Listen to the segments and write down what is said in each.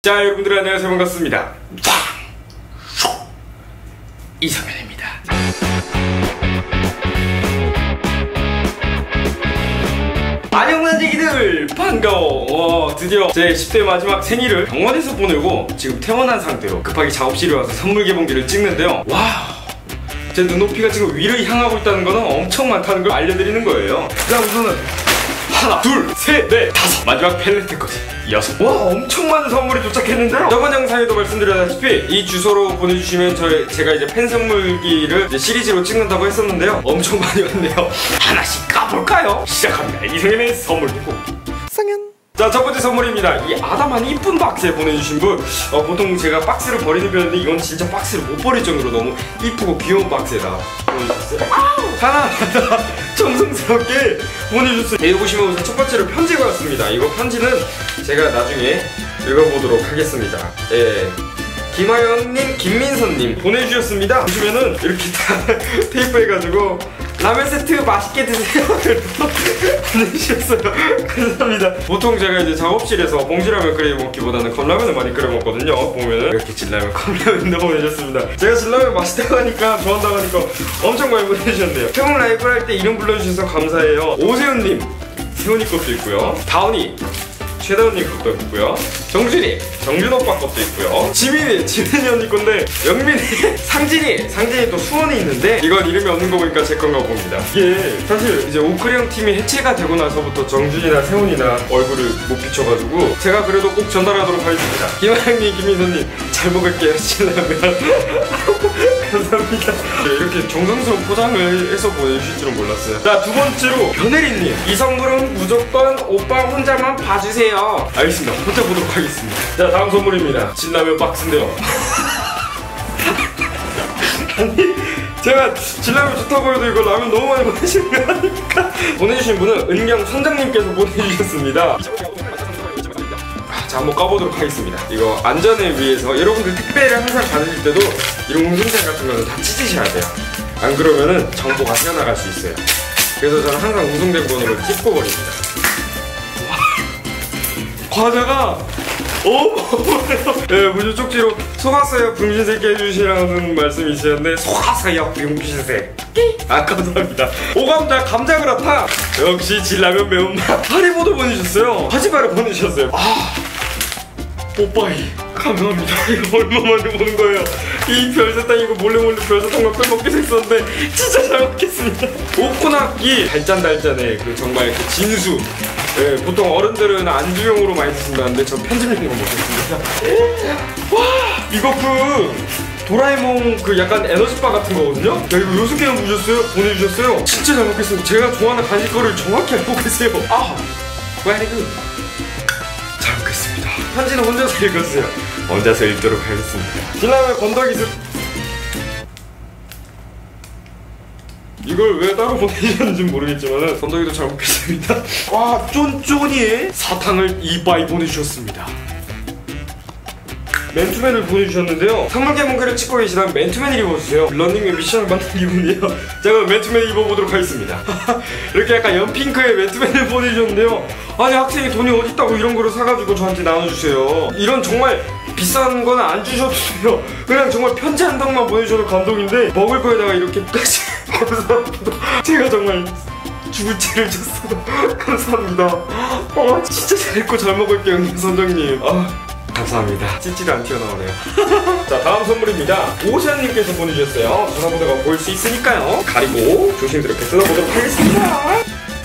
자, 여러분들 안녕하세요. 반갑습니다. 이성현입니다. 안녕 난쟁이들 반가워. 드디어 제 10대 마지막 생일을 병원에서 보내고 지금 퇴원한 상태로 급하게 작업실에 와서 선물 개봉기를 찍는데요. 와우, 제 눈높이가 지금 위를 향하고 있다는 거는 엄청 많다는 걸 알려드리는 거예요. 자, 우선은 하나, 둘, 셋, 넷, 다섯, 마지막 펠레트까지 6. 와, 엄청 많은 선물이 도착했는데요. 저번 영상에도 말씀드렸다시피 이 주소로 보내주시면 제가 이제 팬 선물기를 이제 시리즈로 찍는다고 했었는데요. 엄청 많이 왔네요. 하나씩 까볼까요? 시작합니다. 이성현의 선물 보기. 성현. 자, 첫 번째 선물입니다. 이 아담한 이쁜 박스에 보내주신 분. 보통 제가 박스를 버리는 편인데 이건 진짜 박스를 못 버릴 정도로 너무 이쁘고 귀여운 박스에다가 보내주셨어요. 하나하나 정성스럽게 보내주셨어요. 여기 보시면 우선 첫 번째로 편지가 왔습니다. 이거 편지는 제가 나중에 읽어보도록 하겠습니다. 예. 김하연님, 김민선님 보내주셨습니다. 보시면은 이렇게 다 테이프 해가지고 라면 세트 맛있게 드세요 보내주셨어요. 감사합니다. 보통 제가 이제 작업실에서 봉지라면 끓여 먹기보다는 컵라면을 많이 끓여 먹거든요. 보면은 이렇게 진라면 컵라면도 보내주셨습니다. 제가 진라면 맛있다고 하니까 좋아한다고 하니까 엄청 많이 보내주셨네요. 태국 라이브를 할 때 이름 불러주셔서 감사해요. 오세훈님, 세훈이 것도 있고요. 다운이, 최다운님 것도 있고요. 정준이, 정준 오빠 것도 있고요. 지민이, 지민이 언니 건데, 영민이, 상진이 또 수원이 있는데 이건 이름이 없는 거 보니까 제 건가 봅니다. 이게 사실 이제 오크령 팀이 해체가 되고 나서부터 정준이나 세훈이나 얼굴을 못 비춰가지고 제가 그래도 꼭 전달하도록 하겠습니다. 김하영님, 김민선님 잘 먹을게요. 신라면 감사합니다. 네, 이렇게 정성스러운 포장을 해서 보내주실 줄은 몰랐어요. 자, 두 번째로 변혜리님, 이 선물은 무조건 오빠 혼자만 봐주세요. 알겠습니다. 혼자 보도록 하겠습니다. 자, 다음 선물입니다. 진라면 박스인데요. 아니, 제가 진라면 좋다고 해도 이거 라면 너무 많이 보내시는 거 아닙니까? 보내주신 분은 은경 선장님께서 보내주셨습니다. 자, 한번 까보도록 하겠습니다. 이거 안전을 위해서 여러분들 택배를 항상 받으실 때도 이런 공동생 같은 거는 다 찢으셔야 돼요. 안 그러면은 정보가 새어나갈 수 있어요. 그래서 저는 항상 우승된 번호를 찝고 버립니다. 과자가 네, 무조 쪽지로 속았어요 병신새끼 해주시라는 말씀이 있으셨는데 속았어요 병신새끼. 감사합니다. 오감자 감자그라탕, 역시 진라면 매운맛 하리보도 보내주셨어요. 하지마를 보내주셨어요. 뽀빠이 감사합니다. 이거 얼마만에 보는 거예요. 이 별사탕 이거 몰래 별사탕과 빼먹기도 했었는데 진짜 잘 먹겠습니다. 오코나키 달짠달짠의 그 정말 그 진수. 네, 보통 어른들은 안주용으로 많이 드신다는데 전 편집용으로 먹겠습니다. 와, 이거 그 도라에몽 그 약간 에너지바 같은 거거든요? 야, 이거 6개나 보내주셨어요. 진짜 잘 먹겠습니다. 제가 좋아하는 간식거리를 정확히 알고 계세요. very good. 잘 먹겠습니다. 편지는 혼자서 읽었어요. 혼자서 읽도록 하겠습니다. 진라면 건더기술. 이걸 왜 따로 보내주셨는지는 모르겠지만 건더기도 잘 먹겠습니다. 와, 쫀쫀이의 사탕을 2바이 보내주셨습니다. 맨투맨을 보내주셨는데요. 선물 개봉기를 찍고 계시다면 맨투맨을 입어주세요. 런닝맨 미션을 만든 기분이에요. 제가 맨투맨 입어보도록 하겠습니다. 이렇게 약간 연핑크의 맨투맨을 보내주셨는데요. 아니, 학생이 돈이 어딨다고 이런 거를 사가지고 저한테 나눠주세요. 이런 정말 비싼 거는 안 주셔도 돼요. 그냥 정말 편지 한 장만 보내주셔도 감동인데 먹을 거에다가 이렇게까지 감사합니다. 제가 정말 죽을 죄를 졌어요. 감사합니다. 진짜 잘 읽고 잘 먹을게요, 선장님. 감사합니다. 찢지도 안 튀어나오네요. 자, 다음 선물입니다. 오시안님께서 보내주셨어요. 전화번호가 보일 수 있으니까요. 가리고 조심스럽게 뜯어보도록 하겠습니다.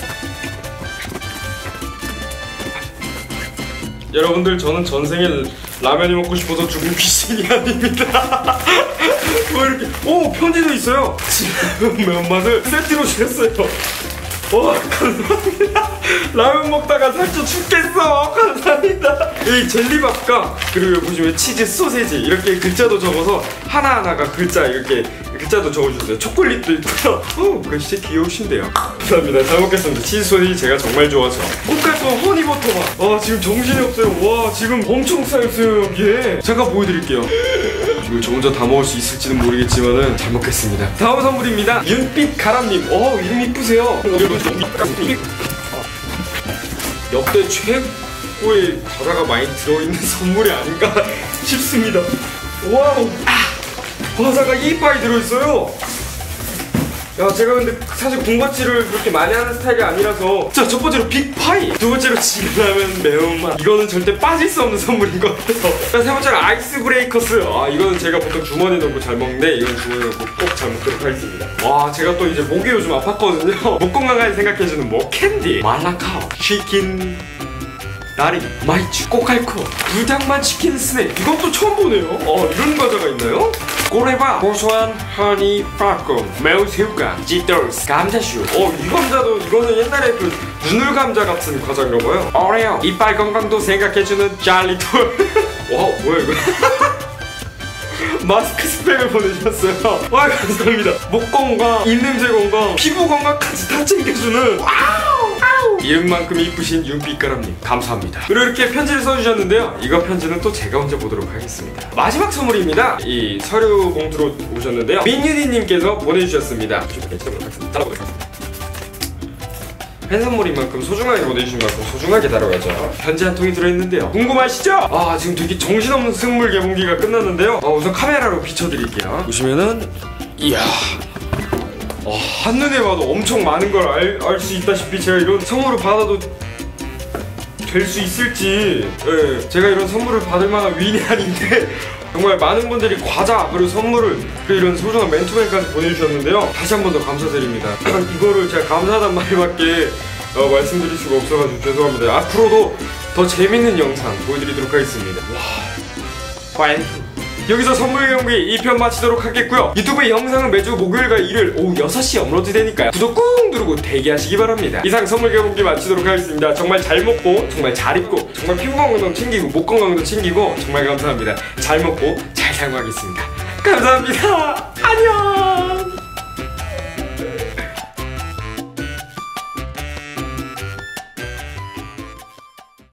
여러분들, 저는 전생에 라면이 먹고 싶어서 죽은 귀신이 아닙니다. 뭐 이렇게 편지도 있어요. 진라면 매운맛을 세트로 주셨어요. 와, 감사합니다. 라면 먹다가 살쪄 죽겠어. 감사합니다. 이 젤리밥과 그리고 여기 보시면 치즈, 소세지 이렇게 글자도 적어서 하나하나가 이렇게 글자도 적어주세요. 초콜릿도 있고요. 글씨 귀여우신데요. 감사합니다. 잘 먹겠습니다. 치즈 소세지 제가 정말 좋아하죠. 꽃갈도 허니버터맛. 지금 정신이 없어요. 와, 지금 엄청 쌓였어요 여기에. 제가 보여드릴게요. 이걸 저 혼자 다 먹을 수 있을지는 모르겠지만은 잘 먹겠습니다. 다음 선물입니다. 윤빛 가람님. 이름 이쁘세요. 역대 복고에 과자가 많이 들어있는 선물이 아닌가 싶습니다. 와우! 과자가 이빠이 들어있어요. 야, 제가 근데 사실 군것질을 그렇게 많이 하는 스타일이 아니라서. 자, 첫 번째로 빅파이, 두 번째로 진라면 매운맛. 이거는 절대 빠질 수 없는 선물인 것 같아요. 자, 세 번째로 아이스 브레이커스. 이거는 제가 보통 주머니에 넣고 잘 먹는데 이건 주머니에 넣고 꼭 잘 먹도록 하겠습니다. 와, 제가 또 이제 목이 요즘 아팠거든요. 목 건강까지 생각해주는 목 캔디, 말라카오, 치킨 나리, 마이쮸, 꼬칼코, 불닭만 치킨 스낵. 이것도 처음 보네요. 이런 과자가 있나요? 꼬레바, 고소한 허니 파콤, 매우 새우깡, 찌돌스, 감자슈. 이 감자도, 이거는 옛날에 그 누들 감자 같은 과자인가봐요. 오레오, 이빨 건강도 생각해주는 짤리톨. 와, 뭐야 이거. 마스크 스펙을 보내주셨어요. 와, 감사합니다. 목 건강, 입냄새 건강, 피부 건강까지 다 챙겨주는. 와우! 이름만큼 이쁘신 윤빛가람님 감사합니다. 그리고 이렇게 편지를 써주셨는데요. 이거 편지는 또 제가 먼저 보도록 하겠습니다. 마지막 선물입니다. 이 서류 봉투로 오셨는데요. 민유디님께서 보내주셨습니다. 좀 해주도록 하겠습니다. 따라보도록 하겠습니다. 팬 선물인 만큼 소중하게 보내주신 만큼 소중하게 다뤄야죠. 편지 한 통이 들어있는데요. 궁금하시죠? 지금 되게 정신없는 선물 개봉기가 끝났는데요. 우선 카메라로 비춰드릴게요. 보시면은 이야, 한눈에 봐도 엄청 많은 걸 알 수 있다시피 제가 이런 선물을 받아도 될 수 있을지, 제가 이런 선물을 받을 만한 위인이 아닌데 정말 많은 분들이 과자 그리고 선물을 그리고 이런 소중한 맨투맨까지 보내주셨는데요. 다시 한 번 더 감사드립니다. 이거를 제가 감사하단 말밖에 말씀드릴 수가 없어가지고 죄송합니다. 앞으로도 더 재밌는 영상 보여드리도록 하겠습니다. 파인. 여기서 선물 경기 2편 마치도록 하겠고요. 유튜브 영상은 매주 목요일과 일요일 오후 6시에 업로드 되니까요. 구독 꾹 누르고 대기하시기 바랍니다. 이상 선물 경기 마치도록 하겠습니다. 정말 잘 먹고 정말 잘 입고 정말 피부 건강도 챙기고 목 건강도 챙기고 정말 감사합니다. 잘 먹고 잘 사용하겠습니다. 감사합니다. 안녕.